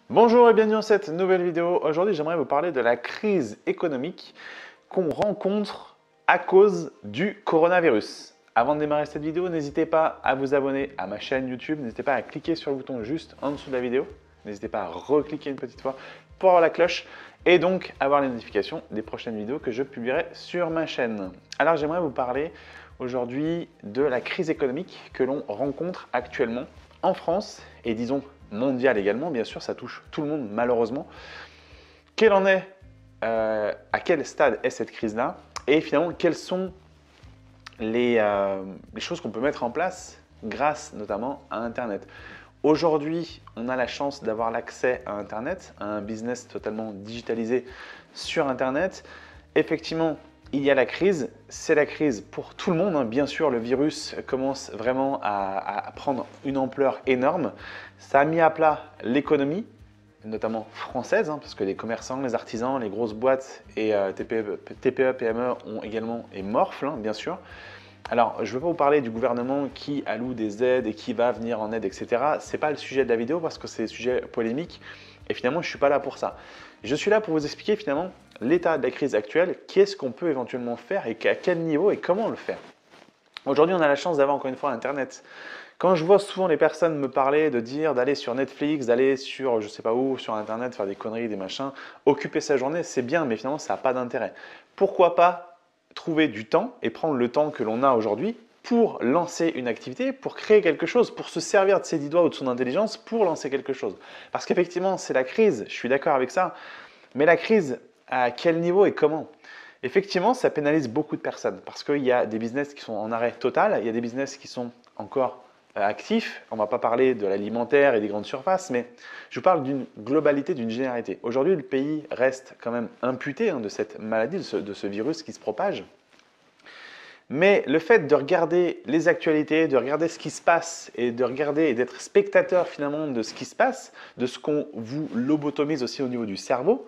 Bonjour et bienvenue dans cette nouvelle vidéo. Aujourd'hui, j'aimerais vous parler de la crise économique qu'on rencontre à cause du coronavirus. Avant de démarrer cette vidéo, n'hésitez pas à vous abonner à ma chaîne YouTube. N'hésitez pas à cliquer sur le bouton juste en dessous de la vidéo. N'hésitez pas à recliquer une petite fois pour avoir la cloche et donc avoir les notifications des prochaines vidéos que je publierai sur ma chaîne. Alors, j'aimerais vous parler aujourd'hui de la crise économique que l'on rencontre actuellement en France et disons mondiale également, bien sûr, ça touche tout le monde malheureusement. Quelle en est, à quel stade est cette crise-là et finalement quelles sont les choses qu'on peut mettre en place grâce notamment à Internet. Aujourd'hui, on a la chance d'avoir l'accès à Internet, à un business totalement digitalisé sur Internet. Effectivement, il y a la crise, c'est la crise pour tout le monde. Hein. Bien sûr, le virus commence vraiment à prendre une ampleur énorme. Ça a mis à plat l'économie, notamment française, hein, parce que les commerçants, les artisans, les grosses boîtes et TPE, PME ont également et morflent, hein, bien sûr. Alors, je ne veux pas vous parler du gouvernement qui alloue des aides et qui va venir en aide, etc. Ce n'est pas le sujet de la vidéo parce que c'est un sujet polémique et finalement, je ne suis pas là pour ça. Je suis là pour vous expliquer finalement l'état de la crise actuelle, qu'est-ce qu'on peut éventuellement faire et à quel niveau et comment le faire. Aujourd'hui, on a la chance d'avoir encore une fois Internet. Quand je vois souvent les personnes me parler de dire d'aller sur Netflix, d'aller sur je ne sais pas où, sur Internet, faire des conneries, des machins, occuper sa journée, c'est bien, mais finalement, ça n'a pas d'intérêt. Pourquoi pas trouver du temps et prendre le temps que l'on a aujourd'hui pour lancer une activité, pour créer quelque chose, pour se servir de ses 10 doigts ou de son intelligence pour lancer quelque chose. Parce qu'effectivement, c'est la crise, je suis d'accord avec ça, mais la crise, à quel niveau et comment? Effectivement, ça pénalise beaucoup de personnes parce qu'il y a des business qui sont en arrêt total, il y a des business qui sont encore actifs. On ne va pas parler de l'alimentaire et des grandes surfaces, mais je vous parle d'une globalité, d'une généralité. Aujourd'hui, le pays reste quand même imputé de cette maladie, de ce virus qui se propage. Mais le fait de regarder les actualités, de regarder ce qui se passe et de regarder et d'être spectateur finalement de ce qui se passe, de ce qu'on vous lobotomise aussi au niveau du cerveau,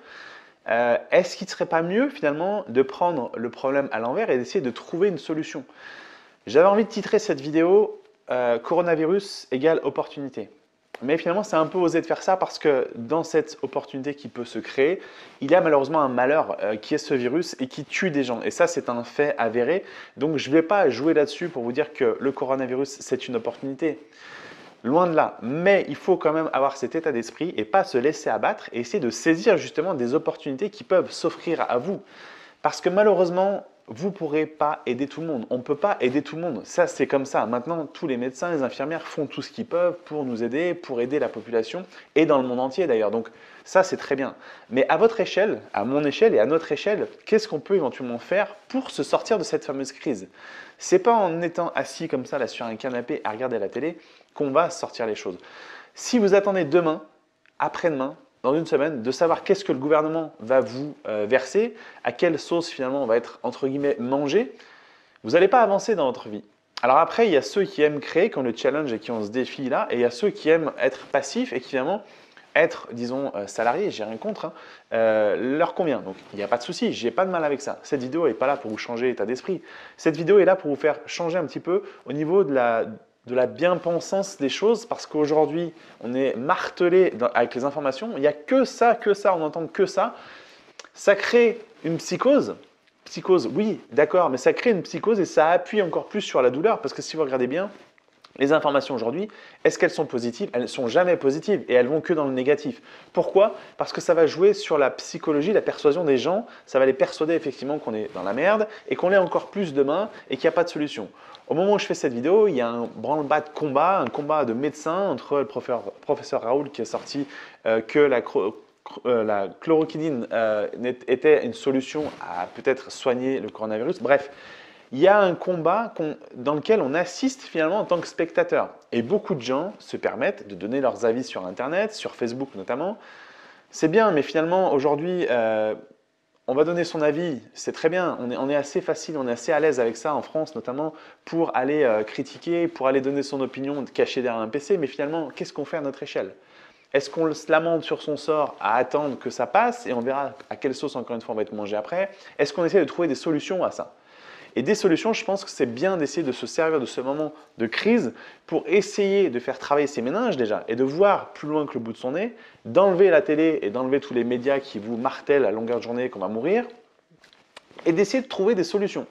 est-ce qu'il ne serait pas mieux finalement de prendre le problème à l'envers et d'essayer de trouver une solution? J'avais envie de titrer cette vidéo Coronavirus égale opportunité. Mais finalement, c'est un peu osé de faire ça parce que dans cette opportunité qui peut se créer, il y a malheureusement un malheur qui est ce virus et qui tue des gens. Et ça, c'est un fait avéré. Donc, je ne vais pas jouer là-dessus pour vous dire que le coronavirus, c'est une opportunité. Loin de là. Mais il faut quand même avoir cet état d'esprit et pas se laisser abattre et essayer de saisir justement des opportunités qui peuvent s'offrir à vous. Parce que malheureusement, vous ne pourrez pas aider tout le monde. On ne peut pas aider tout le monde. Ça, c'est comme ça. Maintenant, tous les médecins, les infirmières font tout ce qu'ils peuvent pour nous aider, pour aider la population et dans le monde entier d'ailleurs. Donc ça, c'est très bien. Mais à votre échelle, à mon échelle et à notre échelle, qu'est-ce qu'on peut éventuellement faire pour se sortir de cette fameuse crise? Ce n'est pas en étant assis comme ça là, sur un canapé à regarder la télé qu'on va sortir les choses. Si vous attendez demain, après-demain, dans une semaine, de savoir qu'est-ce que le gouvernement va vous verser, à quelle sauce finalement on va être entre guillemets mangé, vous n'allez pas avancer dans votre vie. Alors après, il y a ceux qui aiment créer, qui ont le challenge et qui ont ce défi-là, et il y a ceux qui aiment être passifs et qui finalement être, disons, salarié, j'ai rien contre, hein, leur convient. Donc il n'y a pas de souci, j'ai pas de mal avec ça. Cette vidéo n'est pas là pour vous changer l'état d'esprit. Cette vidéo est là pour vous faire changer un petit peu au niveau de la bien-pensance des choses parce qu'aujourd'hui, on est martelé avec les informations. Il n'y a que ça, on n'entend que ça. Ça crée une psychose. Psychose, oui, d'accord, mais ça crée une psychose et ça appuie encore plus sur la douleur parce que si vous regardez bien, les informations aujourd'hui, est-ce qu'elles sont positives? Elles ne sont jamais positives et elles vont que dans le négatif. Pourquoi? Parce que ça va jouer sur la psychologie, la persuasion des gens. Ça va les persuader effectivement qu'on est dans la merde et qu'on l'est encore plus demain et qu'il n'y a pas de solution. Au moment où je fais cette vidéo, il y a un branle-bas de combat, un combat de médecins entre le professeur Raoul qui a sorti que la chloroquine était une solution à peut-être soigner le coronavirus. Bref, il y a un combat dans lequel on assiste finalement en tant que spectateur. Et beaucoup de gens se permettent de donner leurs avis sur Internet, sur Facebook notamment. C'est bien, mais finalement aujourd'hui, on va donner son avis, c'est très bien. On est assez facile, on est assez à l'aise avec ça en France notamment pour aller critiquer, pour aller donner son opinion cachée derrière un PC. Mais finalement, qu'est-ce qu'on fait à notre échelle? Est-ce qu'on se lamente sur son sort à attendre que ça passe et on verra à quelle sauce encore une fois on va être mangé après? Est-ce qu'on essaie de trouver des solutions à ça? Et des solutions, je pense que c'est bien d'essayer de se servir de ce moment de crise pour essayer de faire travailler ses méninges déjà et de voir plus loin que le bout de son nez, d'enlever la télé et d'enlever tous les médias qui vous martèlent à longueur de journée qu'on va mourir et d'essayer de trouver des solutions.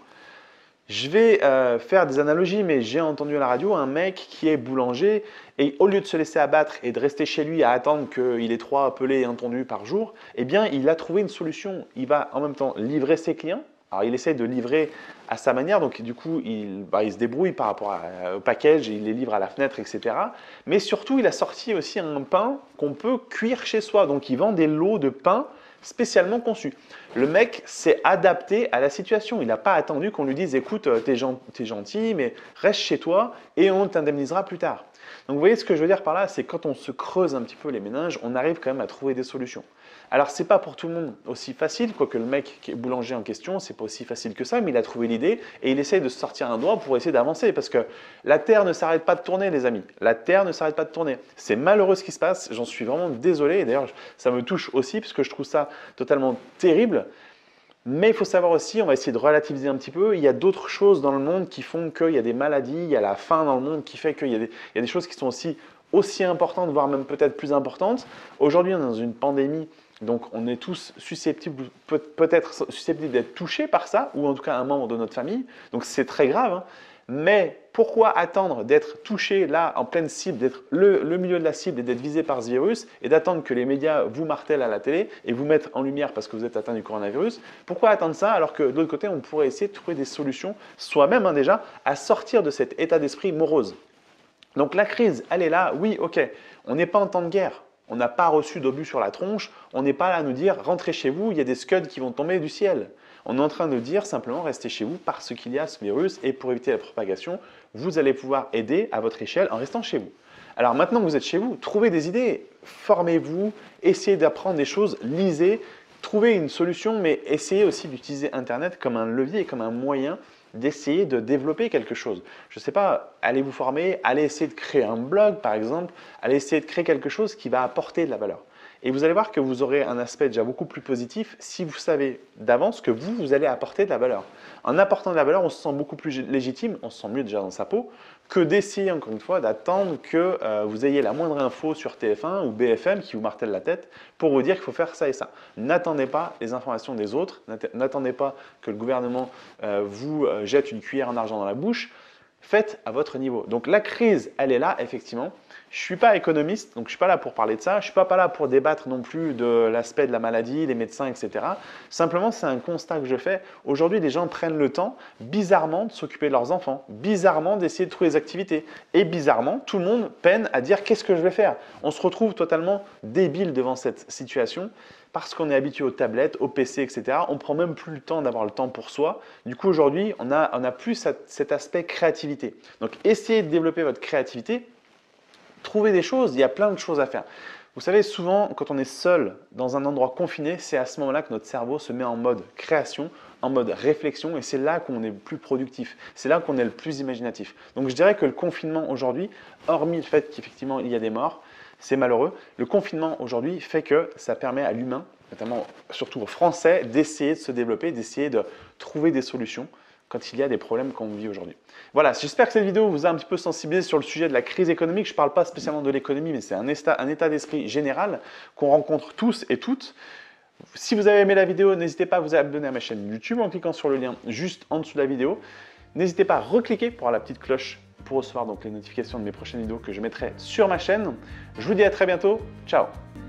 Je vais faire des analogies, mais j'ai entendu à la radio un mec qui est boulanger et au lieu de se laisser abattre et de rester chez lui à attendre qu'il ait 3 appelés et un tondu par jour, eh bien, il a trouvé une solution. Il va en même temps livrer ses clients. Alors, il essaie de livrer à sa manière, donc du coup, il se débrouille par rapport au package, il les livre à la fenêtre, etc. Mais surtout, il a sorti aussi un pain qu'on peut cuire chez soi. Donc, il vend des lots de pain spécialement conçus. Le mec s'est adapté à la situation. Il n'a pas attendu qu'on lui dise « écoute, t'es gentil, mais reste chez toi et on t'indemnisera plus tard ». Donc, vous voyez ce que je veux dire par là, c'est quand on se creuse un petit peu les méninges, on arrive quand même à trouver des solutions. Alors, ce n'est pas pour tout le monde aussi facile, quoique le mec qui est boulanger en question, ce n'est pas aussi facile que ça, mais il a trouvé l'idée et il essaye de se sortir un doigt pour essayer d'avancer parce que la Terre ne s'arrête pas de tourner, les amis. La Terre ne s'arrête pas de tourner. C'est malheureux ce qui se passe, j'en suis vraiment désolé. Et d'ailleurs, ça me touche aussi parce que je trouve ça totalement terrible. Mais il faut savoir aussi, on va essayer de relativiser un petit peu, il y a d'autres choses dans le monde qui font qu'il y a des maladies, il y a la faim dans le monde qui fait qu'il y a des choses qui sont aussi importantes, voire même peut-être plus importantes. Aujourd'hui, on est dans une pandémie, donc on est tous susceptibles, peut-être susceptibles d'être touchés par ça, ou en tout cas un membre de notre famille, donc c'est très grave. Hein. Mais pourquoi attendre d'être touché là en pleine cible, d'être le milieu de la cible et d'être visé par ce virus et d'attendre que les médias vous martèlent à la télé et vous mettent en lumière parce que vous êtes atteint du coronavirus? Pourquoi attendre ça alors que de l'autre côté, on pourrait essayer de trouver des solutions soi-même déjà à sortir de cet état d'esprit morose? Donc la crise, elle est là, oui, ok, on n'est pas en temps de guerre. On n'a pas reçu d'obus sur la tronche, on n'est pas là à nous dire « rentrez chez vous, il y a des scuds qui vont tomber du ciel ». On est en train de dire simplement « restez chez vous parce qu'il y a ce virus et pour éviter la propagation, vous allez pouvoir aider à votre échelle en restant chez vous ». Alors maintenant que vous êtes chez vous, trouvez des idées, formez-vous, essayez d'apprendre des choses, lisez, trouvez une solution, mais essayez aussi d'utiliser Internet comme un levier et comme un moyen d'essayer de développer quelque chose. Je ne sais pas, allez vous former, allez essayer de créer un blog par exemple, allez essayer de créer quelque chose qui va apporter de la valeur. Et vous allez voir que vous aurez un aspect déjà beaucoup plus positif si vous savez d'avance que vous allez apporter de la valeur. En apportant de la valeur, on se sent beaucoup plus légitime, on se sent mieux déjà dans sa peau, que d'essayer encore une fois d'attendre que vous ayez la moindre info sur TF1 ou BFM qui vous martèle la tête pour vous dire qu'il faut faire ça et ça. N'attendez pas les informations des autres, n'attendez pas que le gouvernement vous jette une cuillère en argent dans la bouche. Faites à votre niveau. Donc la crise, elle est là, effectivement. Je ne suis pas économiste, donc je ne suis pas là pour parler de ça. Je ne suis pas là pour débattre non plus de l'aspect de la maladie, les médecins, etc. Simplement, c'est un constat que je fais. Aujourd'hui, les gens prennent le temps, bizarrement, de s'occuper de leurs enfants, bizarrement, d'essayer de trouver des activités. Et bizarrement, tout le monde peine à dire « qu'est-ce que je vais faire ?» On se retrouve totalement débile devant cette situation parce qu'on est habitué aux tablettes, aux PC, etc. On ne prend même plus le temps d'avoir le temps pour soi. Du coup, aujourd'hui, on a plus cet aspect créativité. Donc, essayez de développer votre créativité. Trouvez des choses, il y a plein de choses à faire. Vous savez, souvent, quand on est seul dans un endroit confiné, c'est à ce moment-là que notre cerveau se met en mode création, en mode réflexion, et c'est là qu'on est le plus productif. C'est là qu'on est le plus imaginatif. Donc, je dirais que le confinement aujourd'hui, hormis le fait qu'effectivement, il y a des morts, c'est malheureux. Le confinement aujourd'hui fait que ça permet à l'humain, notamment surtout aux Français, d'essayer de se développer, d'essayer de trouver des solutions quand il y a des problèmes qu'on vit aujourd'hui. Voilà, j'espère que cette vidéo vous a un petit peu sensibilisé sur le sujet de la crise économique. Je ne parle pas spécialement de l'économie, mais c'est un état d'esprit général qu'on rencontre tous et toutes. Si vous avez aimé la vidéo, n'hésitez pas à vous abonner à ma chaîne YouTube en cliquant sur le lien juste en dessous de la vidéo. N'hésitez pas à recliquer pour avoir la petite cloche pour recevoir donc les notifications de mes prochaines vidéos que je mettrai sur ma chaîne. Je vous dis à très bientôt. Ciao!